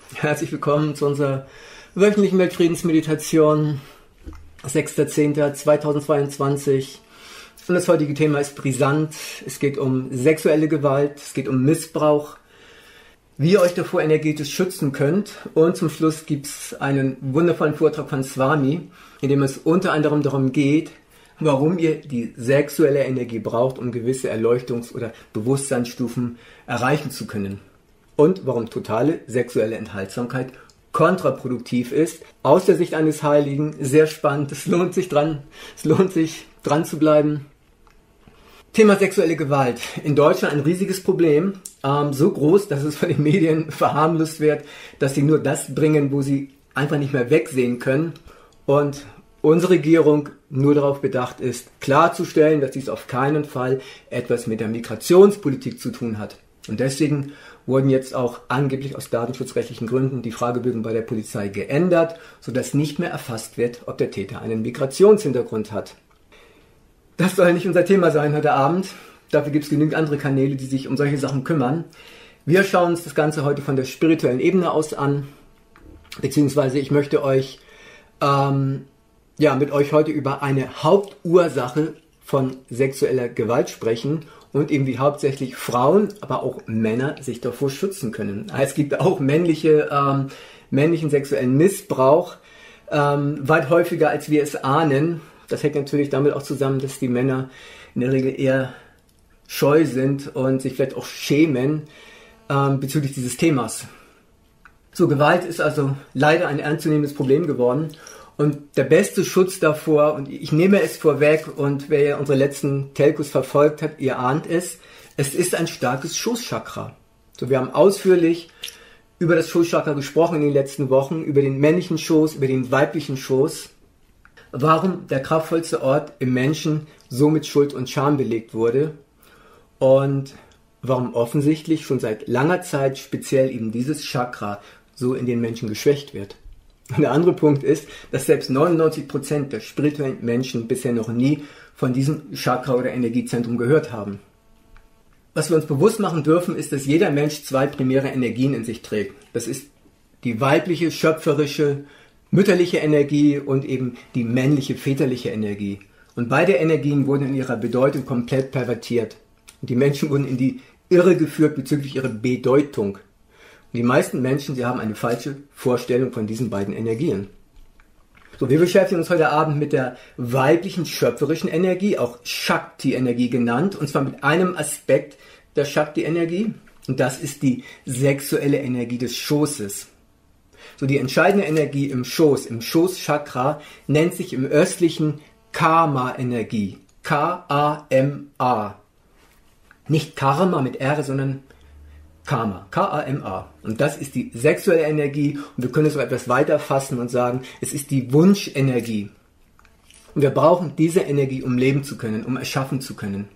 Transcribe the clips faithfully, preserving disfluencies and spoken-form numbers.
Herzlich willkommen zu unserer wöchentlichen Weltfriedensmeditation, sechster zehnter zweitausendzweiundzwanzig. Und das heutige Thema ist brisant. Es geht um sexuelle Gewalt, es geht um Missbrauch, wie ihr euch davor energetisch schützen könnt. Und zum Schluss gibt es einen wundervollen Vortrag von Swami, in dem es unter anderem darum geht, warum ihr die sexuelle Energie braucht, um gewisse Erleuchtungs- oder Bewusstseinsstufen erreichen zu können. Und warum totale sexuelle Enthaltsamkeit kontraproduktiv ist. Aus der Sicht eines Heiligen, sehr spannend, es lohnt sich dran, es lohnt sich dran zu bleiben. Thema sexuelle Gewalt. In Deutschland ein riesiges Problem, ähm, so groß, dass es von den Medien verharmlost wird, dass sie nur das bringen, wo sie einfach nicht mehr wegsehen können. Und unsere Regierung nur darauf bedacht ist, klarzustellen, dass dies auf keinen Fall etwas mit der Migrationspolitik zu tun hat. Und deswegen wurden jetzt auch angeblich aus datenschutzrechtlichen Gründen die Fragebögen bei der Polizei geändert, sodass nicht mehr erfasst wird, ob der Täter einen Migrationshintergrund hat. Das soll nicht unser Thema sein heute Abend. Dafür gibt es genügend andere Kanäle, die sich um solche Sachen kümmern. Wir schauen uns das Ganze heute von der spirituellen Ebene aus an, beziehungsweise ich möchte euch ähm, ja, mit euch heute über eine Hauptursache von sexueller Gewalt sprechen und eben wie hauptsächlich Frauen, aber auch Männer sich davor schützen können. Es gibt auch männliche, ähm, männlichen sexuellen Missbrauch, ähm, weit häufiger als wir es ahnen. Das hängt natürlich damit auch zusammen, dass die Männer in der Regel eher scheu sind und sich vielleicht auch schämen ähm, bezüglich dieses Themas. So, Gewalt ist also leider ein ernstzunehmendes Problem geworden. Und der beste Schutz davor, und ich nehme es vorweg, und wer unsere letzten Telcos verfolgt hat, ihr ahnt es, es ist ein starkes Schoßchakra. So, wir haben ausführlich über das Schoßchakra gesprochen in den letzten Wochen, über den männlichen Schoß, über den weiblichen Schoß. Warum der kraftvollste Ort im Menschen so mit Schuld und Scham belegt wurde und warum offensichtlich schon seit langer Zeit speziell eben dieses Chakra so in den Menschen geschwächt wird. Und der andere Punkt ist, dass selbst neunundneunzig Prozent der spirituellen Menschen bisher noch nie von diesem Chakra oder Energiezentrum gehört haben. Was wir uns bewusst machen dürfen, ist, dass jeder Mensch zwei primäre Energien in sich trägt. Das ist die weibliche, schöpferische, mütterliche Energie und eben die männliche, väterliche Energie. Und beide Energien wurden in ihrer Bedeutung komplett pervertiert. Und die Menschen wurden in die Irre geführt bezüglich ihrer Bedeutung. Und die meisten Menschen, sie haben eine falsche Vorstellung von diesen beiden Energien. So, wir beschäftigen uns heute Abend mit der weiblichen schöpferischen Energie, auch Shakti-Energie genannt, und zwar mit einem Aspekt der Shakti-Energie, und das ist die sexuelle Energie des Schoßes. So, die entscheidende Energie im Schoß, im Schoßchakra, nennt sich im östlichen Kama-Energie. K A M A. Nicht Karma mit R, sondern Kama, K A M A. Und das ist die sexuelle Energie, und wir können es so etwas weiter fassen und sagen, es ist die Wunschenergie. Und wir brauchen diese Energie, um leben zu können, um erschaffen zu können.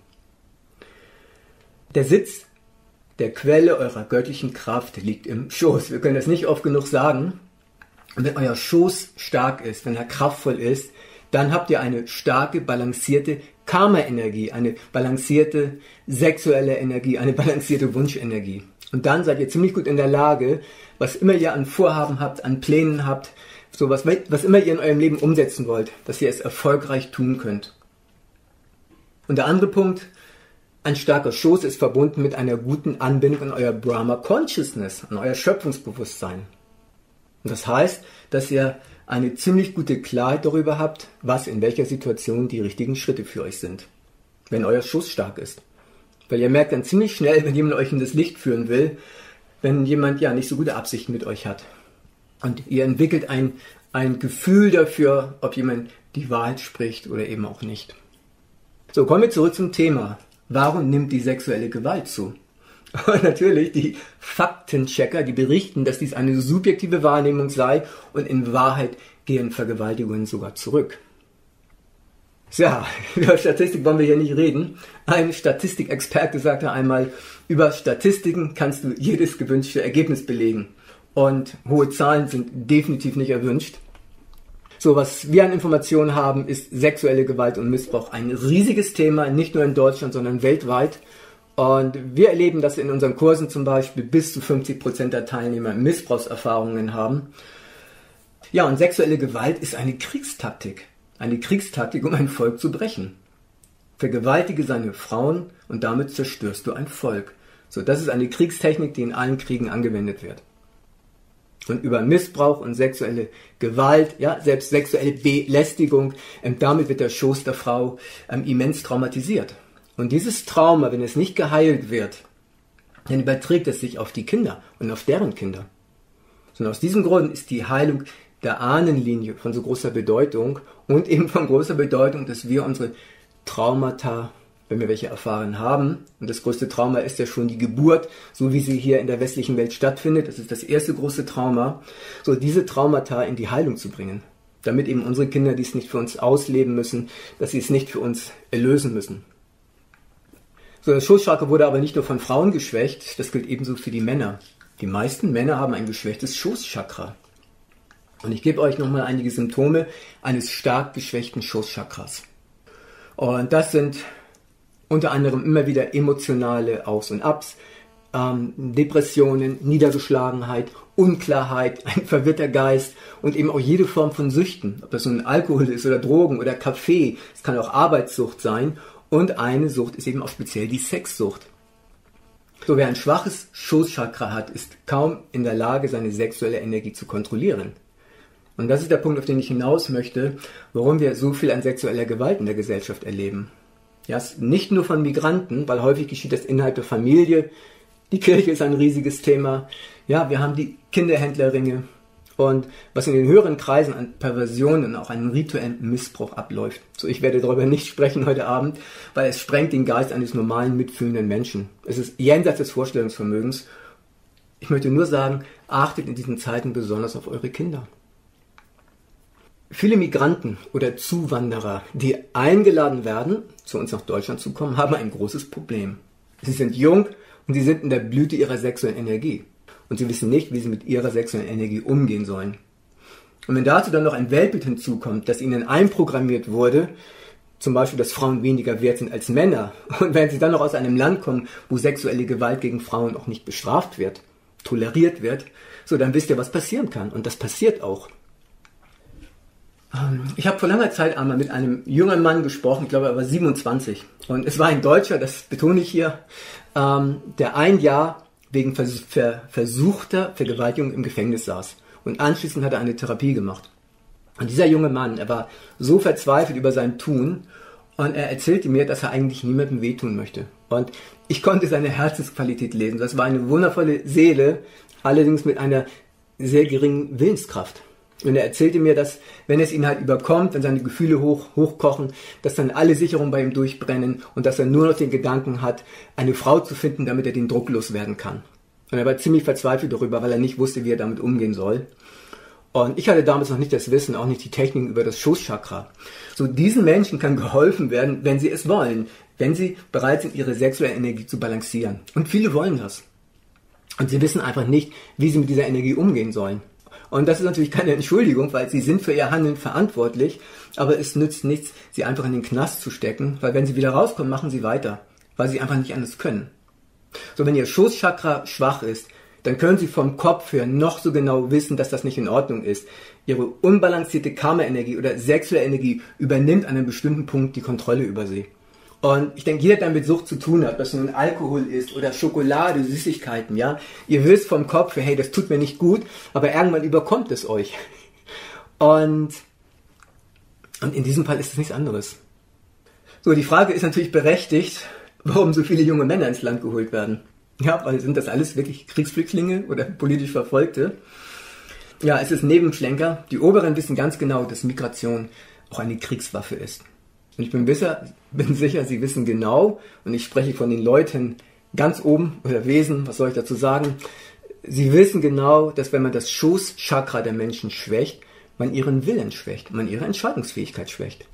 Der Sitz der Quelle eurer göttlichen Kraft liegt im Schoß. Wir können das nicht oft genug sagen. Und wenn euer Schoß stark ist, wenn er kraftvoll ist, dann habt ihr eine starke, balancierte Karma-Energie, eine balancierte sexuelle Energie, eine balancierte Wunschenergie. Und dann seid ihr ziemlich gut in der Lage, was immer ihr an Vorhaben habt, an Plänen habt, so was, was immer ihr in eurem Leben umsetzen wollt, dass ihr es erfolgreich tun könnt. Und der andere Punkt, ein starker Schoß ist verbunden mit einer guten Anbindung an euer Brahma Consciousness, an euer Schöpfungsbewusstsein. Und das heißt, dass ihr eine ziemlich gute Klarheit darüber habt, was in welcher Situation die richtigen Schritte für euch sind, wenn euer Schoß stark ist. Weil ihr merkt dann ziemlich schnell, wenn jemand euch in das Licht führen will, wenn jemand ja nicht so gute Absichten mit euch hat. Und ihr entwickelt ein, ein Gefühl dafür, ob jemand die Wahrheit spricht oder eben auch nicht. So, kommen wir zurück zum Thema. Warum nimmt die sexuelle Gewalt zu? Und natürlich die Faktenchecker, die berichten, dass dies eine subjektive Wahrnehmung sei, und in Wahrheit gehen Vergewaltigungen sogar zurück. Ja, über Statistik wollen wir hier nicht reden. Ein Statistikexperte sagte einmal, über Statistiken kannst du jedes gewünschte Ergebnis belegen. Und hohe Zahlen sind definitiv nicht erwünscht. So, was wir an Informationen haben, ist sexuelle Gewalt und Missbrauch ein riesiges Thema, nicht nur in Deutschland, sondern weltweit. Und wir erleben, dass in unseren Kursen zum Beispiel bis zu fünfzig Prozent der Teilnehmer Missbrauchserfahrungen haben. Ja, und sexuelle Gewalt ist eine Kriegstaktik. Eine Kriegstaktik, um ein Volk zu brechen. Vergewaltige seine Frauen und damit zerstörst du ein Volk. So, das ist eine Kriegstechnik, die in allen Kriegen angewendet wird. Und über Missbrauch und sexuelle Gewalt, ja, selbst sexuelle Belästigung, ähm, damit wird der Schoß der Frau ähm, immens traumatisiert. Und dieses Trauma, wenn es nicht geheilt wird, dann überträgt es sich auf die Kinder und auf deren Kinder. Und aus diesem Grund ist die Heilung der Ahnenlinie von so großer Bedeutung und eben von großer Bedeutung, dass wir unsere Traumata, wenn wir welche erfahren haben, und das größte Trauma ist ja schon die Geburt, so wie sie hier in der westlichen Welt stattfindet, das ist das erste große Trauma, so diese Traumata in die Heilung zu bringen, damit eben unsere Kinder dies nicht für uns ausleben müssen, dass sie es nicht für uns erlösen müssen. So, das Schoßchakra wurde aber nicht nur von Frauen geschwächt, das gilt ebenso für die Männer. Die meisten Männer haben ein geschwächtes Schoßchakra. Und ich gebe euch nochmal einige Symptome eines stark geschwächten Schoßchakras. Und das sind unter anderem immer wieder emotionale Aufs und Abs, ähm, Depressionen, Niedergeschlagenheit, Unklarheit, ein verwirrter Geist und eben auch jede Form von Süchten. Ob das nun Alkohol ist oder Drogen oder Kaffee, es kann auch Arbeitssucht sein. Und eine Sucht ist eben auch speziell die Sexsucht. So, wer ein schwaches Schoßchakra hat, ist kaum in der Lage, seine sexuelle Energie zu kontrollieren. Und das ist der Punkt, auf den ich hinaus möchte, warum wir so viel an sexueller Gewalt in der Gesellschaft erleben. Ja, nicht nur von Migranten, weil häufig geschieht das innerhalb der Familie. Die Kirche ist ein riesiges Thema. Ja, wir haben die Kinderhändlerringe. Und was in den höheren Kreisen an Perversionen und auch an rituellen Missbrauch abläuft. So, ich werde darüber nicht sprechen heute Abend, weil es sprengt den Geist eines normalen, mitfühlenden Menschen. Es ist jenseits des Vorstellungsvermögens. Ich möchte nur sagen, achtet in diesen Zeiten besonders auf eure Kinder. Viele Migranten oder Zuwanderer, die eingeladen werden, zu uns nach Deutschland zu kommen, haben ein großes Problem. Sie sind jung und sie sind in der Blüte ihrer sexuellen Energie. Und sie wissen nicht, wie sie mit ihrer sexuellen Energie umgehen sollen. Und wenn dazu dann noch ein Weltbild hinzukommt, das ihnen einprogrammiert wurde, zum Beispiel, dass Frauen weniger wert sind als Männer, und wenn sie dann noch aus einem Land kommen, wo sexuelle Gewalt gegen Frauen auch nicht bestraft wird, toleriert wird, so, dann wisst ihr, was passieren kann. Und das passiert auch. Ich habe vor langer Zeit einmal mit einem jungen Mann gesprochen, ich glaube, er war siebenundzwanzig. Und es war ein Deutscher, das betone ich hier, der ein Jahr wegen versuchter Vergewaltigung im Gefängnis saß. Und anschließend hat er eine Therapie gemacht. Und dieser junge Mann, er war so verzweifelt über sein Tun und er erzählte mir, dass er eigentlich niemandem wehtun möchte. Und ich konnte seine Herzensqualität lesen. Das war eine wundervolle Seele, allerdings mit einer sehr geringen Willenskraft. Und er erzählte mir, dass, wenn es ihn halt überkommt, wenn seine Gefühle hoch, hochkochen, dass dann alle Sicherungen bei ihm durchbrennen und dass er nur noch den Gedanken hat, eine Frau zu finden, damit er den Druck loswerden kann. Und er war ziemlich verzweifelt darüber, weil er nicht wusste, wie er damit umgehen soll. Und ich hatte damals noch nicht das Wissen, auch nicht die Techniken über das Schoßchakra. So, diesen Menschen kann geholfen werden, wenn sie es wollen, wenn sie bereit sind, ihre sexuelle Energie zu balancieren. Und viele wollen das. Und sie wissen einfach nicht, wie sie mit dieser Energie umgehen sollen. Und das ist natürlich keine Entschuldigung, weil sie sind für ihr Handeln verantwortlich, aber es nützt nichts, sie einfach in den Knast zu stecken, weil wenn sie wieder rauskommen, machen sie weiter, weil sie einfach nicht anders können. So, wenn ihr Schoßchakra schwach ist, dann können sie vom Kopf her noch so genau wissen, dass das nicht in Ordnung ist. Ihre unbalancierte Karma-Energie oder sexuelle Energie übernimmt an einem bestimmten Punkt die Kontrolle über sie. Und ich denke, jeder, der mit Sucht zu tun hat, ob das nun Alkohol ist oder Schokolade, Süßigkeiten, ja, ihr wisst vom Kopf, hey, das tut mir nicht gut, aber irgendwann überkommt es euch. Und, und in diesem Fall ist es nichts anderes. So, die Frage ist natürlich berechtigt, warum so viele junge Männer ins Land geholt werden. Ja, weil sind das alles wirklich Kriegsflüchtlinge oder politisch Verfolgte? Ja, es ist Nebenschlenker. Die Oberen wissen ganz genau, dass Migration auch eine Kriegswaffe ist. Und ich bin, bisher, bin sicher, sie wissen genau, und ich spreche von den Leuten ganz oben oder Wesen, was soll ich dazu sagen, sie wissen genau, dass wenn man das Schoßchakra der Menschen schwächt, man ihren Willen schwächt, man ihre Entscheidungsfähigkeit schwächt.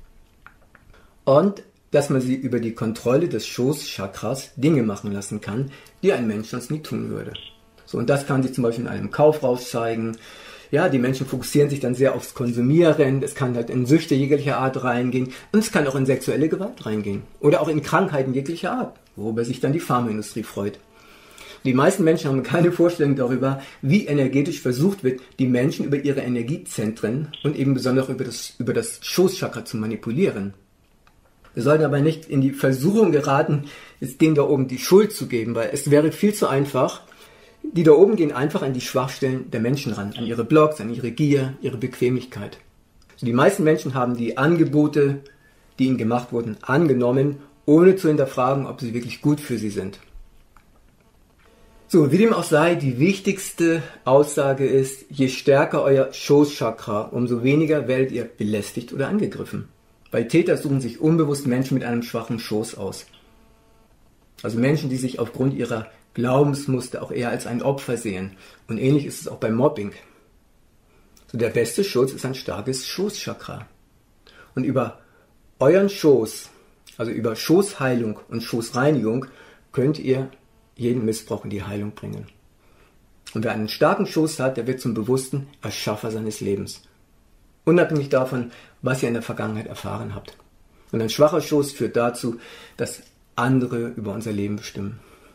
Und dass man sie über die Kontrolle des Schoßchakras Dinge machen lassen kann, die ein Mensch sonst nie tun würde. So, und das kann sich zum Beispiel in einem Kaufrausch zeigen. Ja, die Menschen fokussieren sich dann sehr aufs Konsumieren, es kann halt in Süchte jeglicher Art reingehen und es kann auch in sexuelle Gewalt reingehen oder auch in Krankheiten jeglicher Art. worüber sich dann die Pharmaindustrie freut. Die meisten Menschen haben keine Vorstellung darüber, wie energetisch versucht wird, die Menschen über ihre Energiezentren und eben besonders über das, über das Schoßchakra zu manipulieren. Wir sollten aber nicht in die Versuchung geraten, denen da oben die Schuld zu geben, weil es wäre viel zu einfach. Die da oben gehen einfach an die Schwachstellen der Menschen ran, an ihre Blocks, an ihre Gier, ihre Bequemlichkeit. Also die meisten Menschen haben die Angebote, die ihnen gemacht wurden, angenommen, ohne zu hinterfragen, ob sie wirklich gut für sie sind. So, wie dem auch sei, die wichtigste Aussage ist, je stärker euer Schoßchakra, umso weniger werdet ihr belästigt oder angegriffen. Weil Täter suchen sich unbewusst Menschen mit einem schwachen Schoß aus. Also Menschen, die sich aufgrund ihrer Glaubensmuster auch eher als ein Opfer sehen. Und ähnlich ist es auch beim Mobbing. So, der beste Schutz ist ein starkes Schoßchakra. Und über euren Schoß, also über Schoßheilung und Schoßreinigung, könnt ihr jeden Missbrauch in die Heilung bringen. Und wer einen starken Schoß hat, der wird zum bewussten Erschaffer seines Lebens. Unabhängig davon, was ihr in der Vergangenheit erfahren habt. Und ein schwacher Schoß führt dazu, dass andere über unser Leben bestimmen.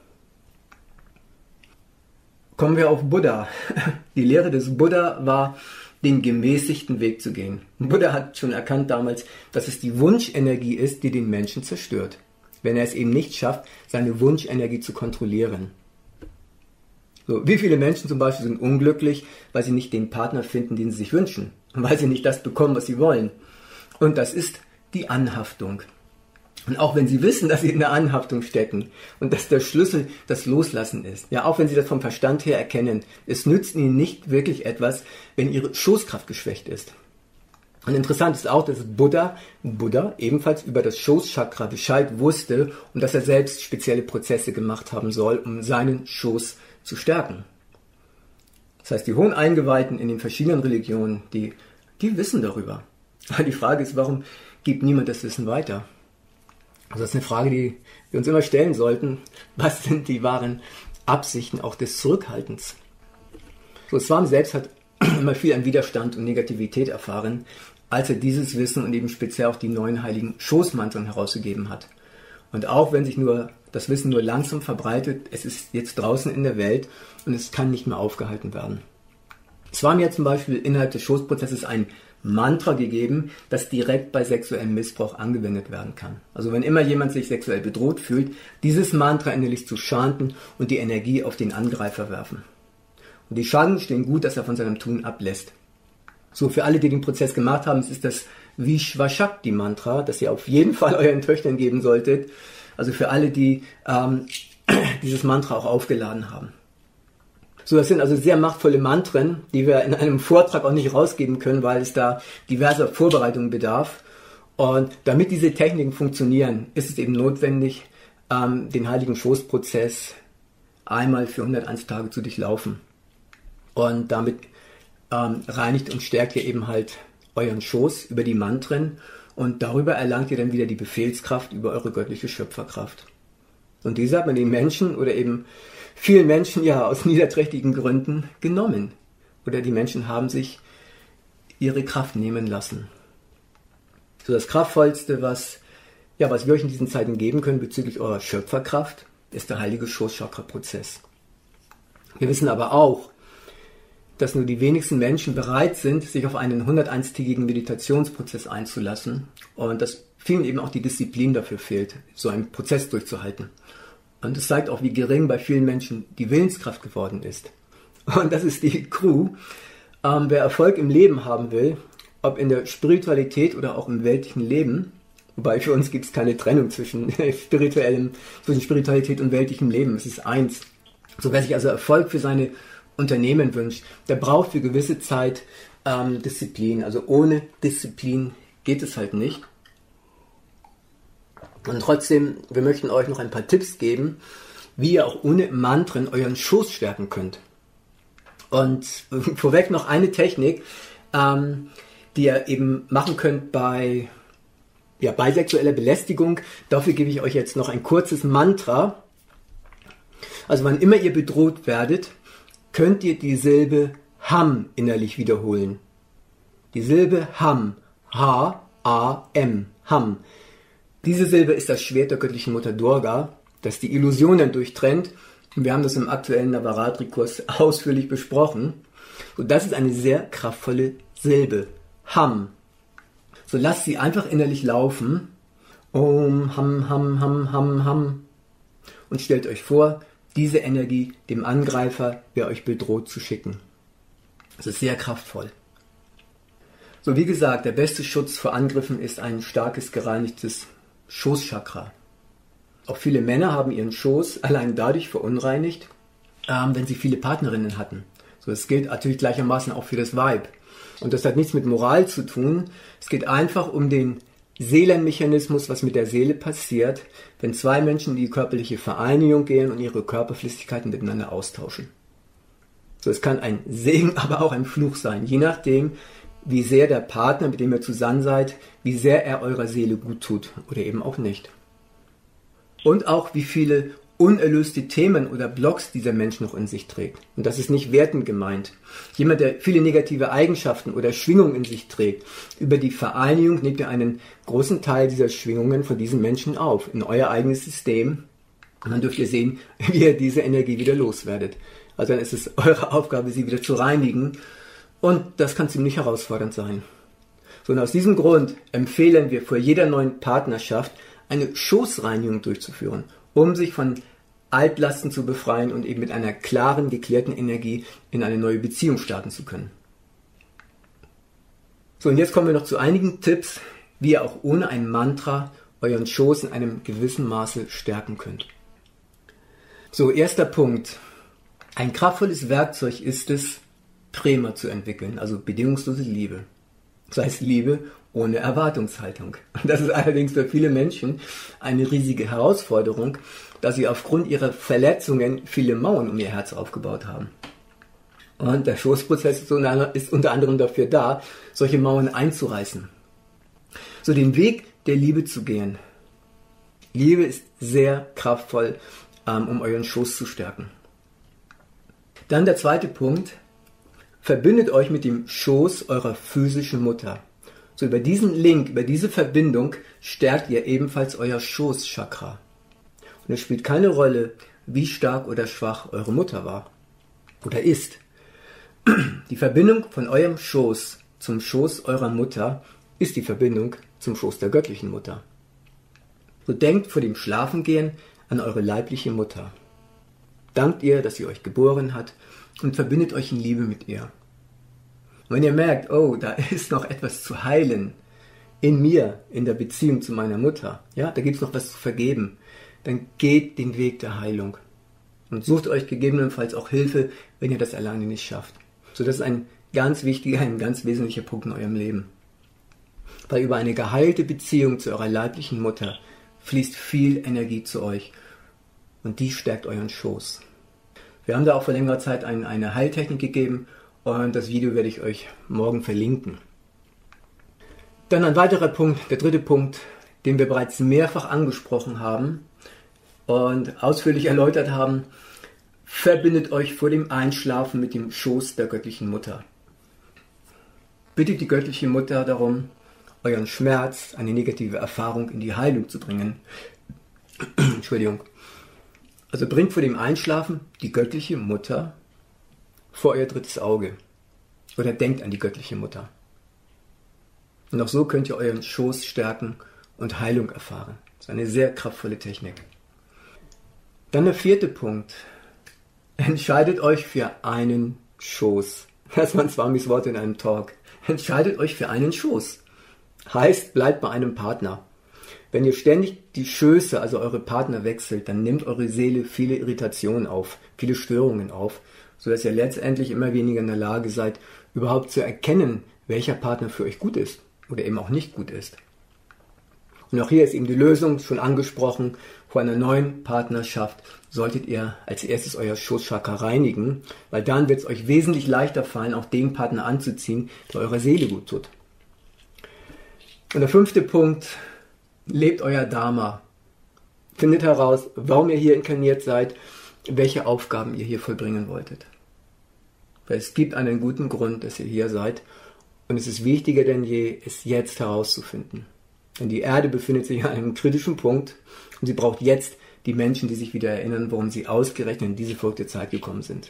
Kommen wir auf Buddha. Die Lehre des Buddha war, den gemäßigten Weg zu gehen. Buddha hat schon erkannt damals, dass es die Wunschenergie ist, die den Menschen zerstört. Wenn er es eben nicht schafft, seine Wunschenergie zu kontrollieren. So, wie viele Menschen zum Beispiel sind unglücklich, weil sie nicht den Partner finden, den sie sich wünschen. Und weil sie nicht das bekommen, was sie wollen. Und das ist die Anhaftung. Und auch wenn sie wissen, dass sie in der Anhaftung stecken und dass der Schlüssel das Loslassen ist, ja, auch wenn sie das vom Verstand her erkennen, es nützt ihnen nicht wirklich etwas, wenn ihre Schoßkraft geschwächt ist. Und interessant ist auch, dass Buddha, Buddha ebenfalls über das Schoßchakra Bescheid wusste und dass er selbst spezielle Prozesse gemacht haben soll, um seinen Schoß zu stärken. Das heißt, die hohen Eingeweihten in den verschiedenen Religionen, die, die wissen darüber. Aber die Frage ist, warum gibt niemand das Wissen weiter? Also das ist eine Frage, die wir uns immer stellen sollten. Was sind die wahren Absichten auch des Zurückhaltens? So, Swami selbst hat immer viel an Widerstand und Negativität erfahren, als er dieses Wissen und eben speziell auch die neuen heiligen Schoßmantren herausgegeben hat. Und auch wenn sich nur das Wissen nur langsam verbreitet, es ist jetzt draußen in der Welt und es kann nicht mehr aufgehalten werden. Swami hat zum Beispiel innerhalb des Schoßprozesses ein Mantra gegeben, das direkt bei sexuellem Missbrauch angewendet werden kann. Also wenn immer jemand sich sexuell bedroht fühlt, dieses Mantra innerlich zu chanten und die Energie auf den Angreifer werfen. Und die Chancen stehen gut, dass er von seinem Tun ablässt. So, für alle, die den Prozess gemacht haben, es ist das Vishwashakti-Mantra, das ihr auf jeden Fall euren Töchtern geben solltet. Also für alle, die ähm, dieses Mantra auch aufgeladen haben. So, das sind also sehr machtvolle Mantren, die wir in einem Vortrag auch nicht rausgeben können, weil es da diverser Vorbereitungen bedarf. Und damit diese Techniken funktionieren, ist es eben notwendig, ähm, den heiligen Schoßprozess einmal für hunderteins Tage zu durchlaufen. Und damit ähm, reinigt und stärkt ihr eben halt euren Schoß über die Mantren und darüber erlangt ihr dann wieder die Befehlskraft über eure göttliche Schöpferkraft. Und diese hat man den Menschen oder eben vielen Menschen ja aus niederträchtigen Gründen genommen. Oder die Menschen haben sich ihre Kraft nehmen lassen. So, das Kraftvollste, was, ja, was wir euch in diesen Zeiten geben können bezüglich eurer Schöpferkraft, ist der heilige Schoßchakra-Prozess. Wir wissen aber auch, dass nur die wenigsten Menschen bereit sind, sich auf einen hunderteinstägigen Meditationsprozess einzulassen und dass vielen eben auch die Disziplin dafür fehlt, so einen Prozess durchzuhalten. Und es zeigt auch, wie gering bei vielen Menschen die Willenskraft geworden ist. Und das ist die Crew. Ähm, wer Erfolg im Leben haben will, ob in der Spiritualität oder auch im weltlichen Leben, wobei für uns gibt es keine Trennung zwischen spirituellem, zwischen Spiritualität und weltlichem Leben, es ist eins. So, wer sich also Erfolg für seine Unternehmen wünscht, der braucht für gewisse Zeit ähm, Disziplin. Also ohne Disziplin geht es halt nicht. Und trotzdem, wir möchten euch noch ein paar Tipps geben, wie ihr auch ohne Mantren euren Schoß stärken könnt. Und vorweg noch eine Technik, ähm, die ihr eben machen könnt bei, ja, bei sexueller Belästigung. Dafür gebe ich euch jetzt noch ein kurzes Mantra. Also wann immer ihr bedroht werdet, könnt ihr die Silbe Ham innerlich wiederholen. Die Silbe Ham, H A M, Ham. Diese Silbe ist das Schwert der göttlichen Mutter Durga, dass die Illusion dann durchtrennt. Wir haben das im aktuellen Navaratri-Kurs ausführlich besprochen. Und das ist eine sehr kraftvolle Silbe. Ham. So lasst sie einfach innerlich laufen. Om, ham, ham, ham, ham, ham. Und stellt euch vor, diese Energie dem Angreifer, der euch bedroht, zu schicken. Das ist sehr kraftvoll. So, wie gesagt, der beste Schutz vor Angriffen ist ein starkes, gereinigtes Schoßchakra. Auch viele Männer haben ihren Schoß allein dadurch verunreinigt, ähm, wenn sie viele Partnerinnen hatten. So, das gilt natürlich gleichermaßen auch für das Weib. Und das hat nichts mit Moral zu tun. Es geht einfach um den Seelenmechanismus, was mit der Seele passiert, wenn zwei Menschen in die körperliche Vereinigung gehen und ihre Körperflüssigkeiten miteinander austauschen. So, es kann ein Segen, aber auch ein Fluch sein, je nachdem, wie sehr der Partner, mit dem ihr zusammen seid, wie sehr er eurer Seele gut tut oder eben auch nicht. Und auch, wie viele unerlöste Themen oder Blocks dieser Mensch noch in sich trägt. Und das ist nicht wertend gemeint. Jemand, der viele negative Eigenschaften oder Schwingungen in sich trägt, über die Vereinigung nehmt ihr einen großen Teil dieser Schwingungen von diesen Menschen auf, in euer eigenes System. Und dann dürft ihr sehen, wie ihr diese Energie wieder loswerdet. Also dann ist es eure Aufgabe, sie wieder zu reinigen. Und das kann ziemlich herausfordernd sein. So, und aus diesem Grund empfehlen wir vor jeder neuen Partnerschaft eine Schoßreinigung durchzuführen, um sich von Altlasten zu befreien und eben mit einer klaren, geklärten Energie in eine neue Beziehung starten zu können. So, und jetzt kommen wir noch zu einigen Tipps, wie ihr auch ohne ein Mantra euren Schoß in einem gewissen Maße stärken könnt. So, erster Punkt. Ein kraftvolles Werkzeug ist es, Prema zu entwickeln, also bedingungslose Liebe. Das heißt Liebe ohne Erwartungshaltung. Und das ist allerdings für viele Menschen eine riesige Herausforderung, da sie aufgrund ihrer Verletzungen viele Mauern um ihr Herz aufgebaut haben. Und der Schoßprozess ist unter anderem dafür da, solche Mauern einzureißen. So, den Weg der Liebe zu gehen. Liebe ist sehr kraftvoll, um euren Schoß zu stärken. Dann der zweite Punkt. Verbindet euch mit dem Schoß eurer physischen Mutter. So, über diesen Link, über diese Verbindung stärkt ihr ebenfalls euer Schoßchakra. Und es spielt keine Rolle, wie stark oder schwach eure Mutter war oder ist. Die Verbindung von eurem Schoß zum Schoß eurer Mutter ist die Verbindung zum Schoß der göttlichen Mutter. So, denkt vor dem Schlafengehen an eure leibliche Mutter. Dankt ihr, dass sie euch geboren hat, und verbindet euch in Liebe mit ihr. Und wenn ihr merkt, oh, da ist noch etwas zu heilen in mir, in der Beziehung zu meiner Mutter, ja, da gibt es noch was zu vergeben, dann geht den Weg der Heilung und sucht euch gegebenenfalls auch Hilfe, wenn ihr das alleine nicht schafft. So, das ist ein ganz wichtiger, ein ganz wesentlicher Punkt in eurem Leben. Weil über eine geheilte Beziehung zu eurer leiblichen Mutter fließt viel Energie zu euch und die stärkt euren Schoß. Wir haben da auch vor längerer Zeit ein, eine Heiltechnik gegeben und das Video werde ich euch morgen verlinken. Dann ein weiterer Punkt, der dritte Punkt, den wir bereits mehrfach angesprochen haben und ausführlich erläutert haben. Verbindet euch vor dem Einschlafen mit dem Schoß der göttlichen Mutter. Bittet die göttliche Mutter darum, euren Schmerz, eine negative Erfahrung in die Heilung zu bringen. Entschuldigung. Also bringt vor dem Einschlafen die göttliche Mutter vor euer drittes Auge. Oder denkt an die göttliche Mutter. Und auch so könnt ihr euren Schoß stärken und Heilung erfahren. Das ist eine sehr kraftvolle Technik. Dann der vierte Punkt. Entscheidet euch für einen Schoß. Das waren Swamis Worte in einem Talk. Entscheidet euch für einen Schoß. Heißt, bleibt bei einem Partner. Wenn ihr ständig die Schöße, also eure Partner wechselt, dann nimmt eure Seele viele Irritationen auf, viele Störungen auf, sodass ihr letztendlich immer weniger in der Lage seid, überhaupt zu erkennen, welcher Partner für euch gut ist oder eben auch nicht gut ist. Und auch hier ist eben die Lösung schon angesprochen. Vor einer neuen Partnerschaft solltet ihr als erstes euer Schoßchakra reinigen, weil dann wird es euch wesentlich leichter fallen, auch den Partner anzuziehen, der eurer Seele gut tut. Und der fünfte Punkt, lebt euer Dharma. Findet heraus, warum ihr hier inkarniert seid, welche Aufgaben ihr hier vollbringen wolltet. Weil es gibt einen guten Grund, dass ihr hier seid und es ist wichtiger denn je, es jetzt herauszufinden. Denn die Erde befindet sich an einem kritischen Punkt und sie braucht jetzt die Menschen, die sich wieder erinnern, warum sie ausgerechnet in diese verrückte Zeit gekommen sind.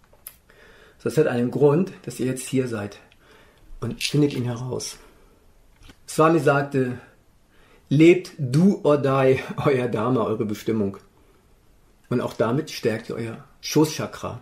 Das hat einen Grund, dass ihr jetzt hier seid und findet ihn heraus. Swami sagte, lebt do or die euer Dharma, eure Bestimmung. Und auch damit stärkt ihr euer Schoßchakra.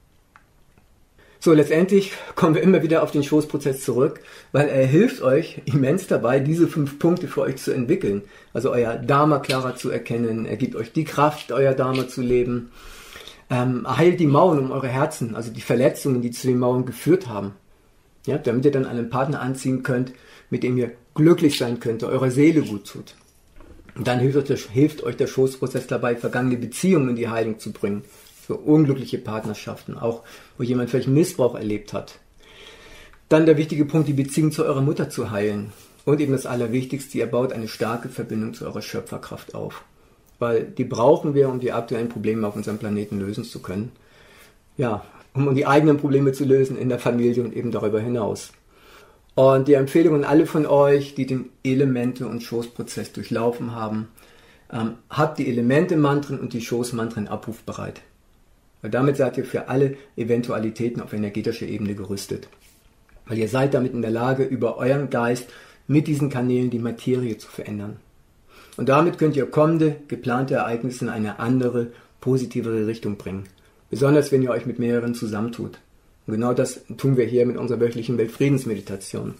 So, letztendlich kommen wir immer wieder auf den Schoßprozess zurück, weil er hilft euch immens dabei, diese fünf Punkte für euch zu entwickeln. Also euer Dharma klarer zu erkennen, er gibt euch die Kraft, euer Dharma zu leben. Ähm, heilt die Mauern um eure Herzen, also die Verletzungen, die zu den Mauern geführt haben. Ja, damit ihr dann einen Partner anziehen könnt, mit dem ihr glücklich sein könnt, der eurer Seele gut tut. Und dann hilft euch, der, hilft euch der Schoßprozess dabei, vergangene Beziehungen in die Heilung zu bringen. So unglückliche Partnerschaften, auch wo jemand vielleicht Missbrauch erlebt hat. Dann der wichtige Punkt, die Beziehung zu eurer Mutter zu heilen. Und eben das Allerwichtigste, ihr baut eine starke Verbindung zu eurer Schöpferkraft auf. Weil die brauchen wir, um die aktuellen Probleme auf unserem Planeten lösen zu können. Ja, um die eigenen Probleme zu lösen in der Familie und eben darüber hinaus. Und die Empfehlung an alle von euch, die den Elemente- und Schoßprozess durchlaufen haben, ähm, habt die Elemente-Mantren und die Schoßmantren abrufbereit. Weil damit seid ihr für alle Eventualitäten auf energetischer Ebene gerüstet. Weil ihr seid damit in der Lage, über euren Geist mit diesen Kanälen die Materie zu verändern. Und damit könnt ihr kommende, geplante Ereignisse in eine andere, positivere Richtung bringen. Besonders, wenn ihr euch mit mehreren zusammentut. Und genau das tun wir hier mit unserer wöchentlichen Weltfriedensmeditation.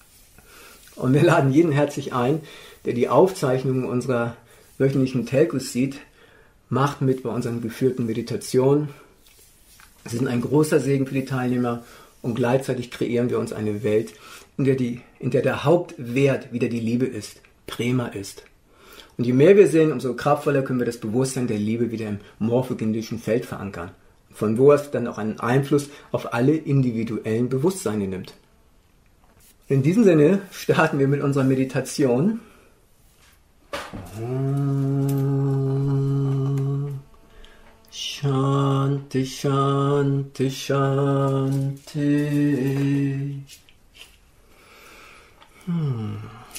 Und wir laden jeden herzlich ein, der die Aufzeichnungen unserer wöchentlichen Telcos sieht, macht mit bei unseren geführten Meditationen. Sie sind ein großer Segen für die Teilnehmer und gleichzeitig kreieren wir uns eine Welt, in der, die, in der der Hauptwert wieder die Liebe ist, Prema ist. Und je mehr wir sehen, umso kraftvoller können wir das Bewusstsein der Liebe wieder im morphogenetischen Feld verankern. Von wo es dann auch einen Einfluss auf alle individuellen Bewusstseine nimmt. In diesem Sinne starten wir mit unserer Meditation. Shanti, Shanti, Shanti. Hm.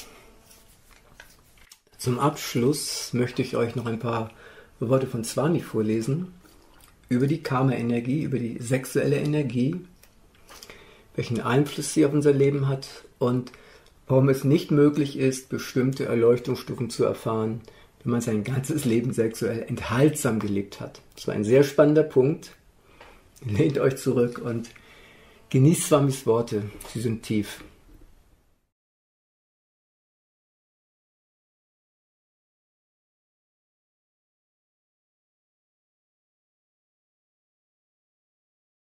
Zum Abschluss möchte ich euch noch ein paar Worte von Swami vorlesen über die Karma-Energie, über die sexuelle Energie, welchen Einfluss sie auf unser Leben hat und warum es nicht möglich ist, bestimmte Erleuchtungsstufen zu erfahren, wenn man sein ganzes Leben sexuell enthaltsam gelebt hat. Das war ein sehr spannender Punkt. Lehnt euch zurück und genießt Swamis Worte. Sie sind tief.